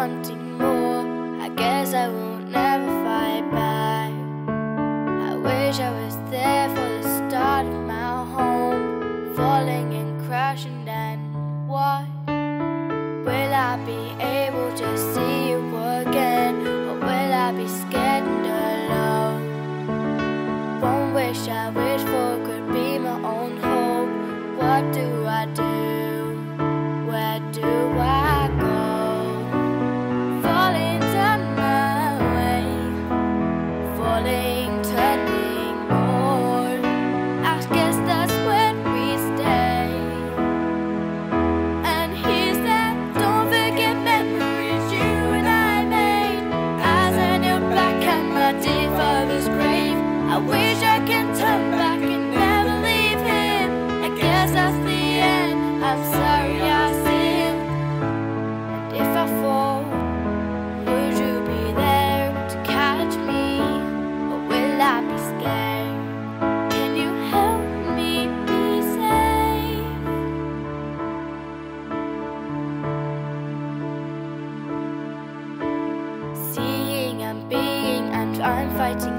wanting more. I guess I will never fight back. I wish I was there for the start of my home, falling and crashing, then what? Will I be able to see you again, or will I be scared and alone? One wish I wish for could be my own hope. What do I do? Where do I go? Falling down my way, falling, turning more. I guess that's when we stay. And he said, don't forget memories you and I made. As I kneel back at my dear father's grave, I wish I could turn back and never leave him. I guess that's the end. I'm sorry I sinned. And if I fall, would you be there to catch me? Or will I be scared? Can you help me be safe? Seeing and being, and I'm fighting